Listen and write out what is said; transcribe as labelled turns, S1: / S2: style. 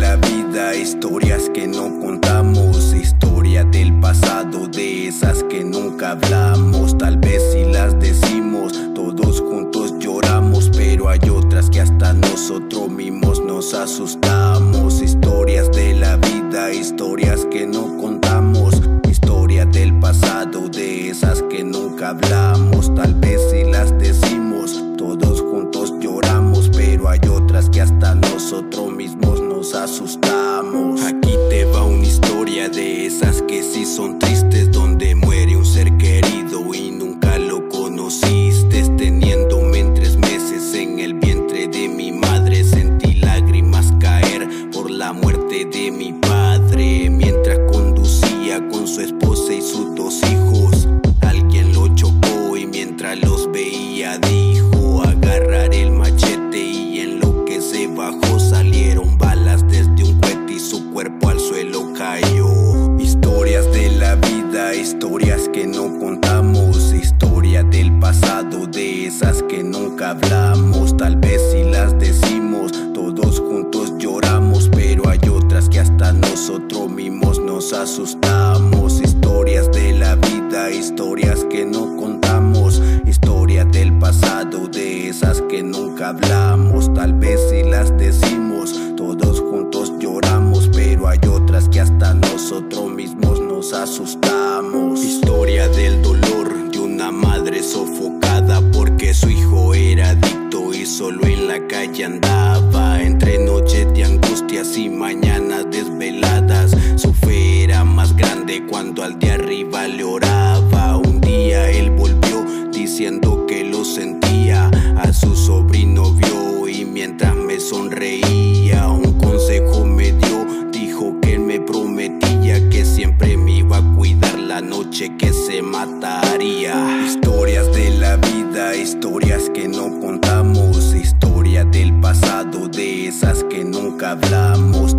S1: la vida, historias que no contamos, historia del pasado, de esas que nunca hablamos. Tal vez si las decimos, todos juntos lloramos, pero hay otras que hasta nosotros mismos nos asustamos. Historias de la vida, historias que no contamos, historia del pasado, de esas que nunca hablamos. Tal vez si las decimos, todos juntos lloramos, pero hay otras que hasta nosotros mismos nos asustamos. Aquí te va una historia de esas que sí son tristes, donde muere un ser querido y nunca lo conociste. Teniéndome en 3 meses en el vientre de mi madre, sentí lágrimas caer por la muerte de mi padre. Mientras conducía con su esposa y sus 2 hijos, alguien lo chocó y mientras los veía dijo: agarraré el machete, y en lo que se bajó salieron balas desde un cohete y su cuerpo al suelo cayó. Historias de la vida, historias que no contamos, historia del pasado, de esas que nunca hablamos. Tal vez si las decimos, todos juntos lloramos, pero hay otras que hasta nosotros mismos nos asustamos. Historias de la vida, historias que no contamos, historia del pasado, de esas que nunca hablamos. Tal vez si las decimos, todos juntos lloramos, pero hay otras que hasta nosotros mismos nos asustamos. Historia del dolor de una madre sofocada porque su hijo era adicto y solo en la calle andaba. Entre noches de angustias y mañanas desveladas, su fe era más grande cuando al de arriba le oraba. Un día él volvió diciendo que lo sentía, a su sobrino vio y mientras me sonreía un consejo me dio. Dijo que él me prometía que siempre me iba a cuidar la noche que se mataría. Historias de la vida, historias que no contamos, historia del pasado, de esas que nunca hablamos.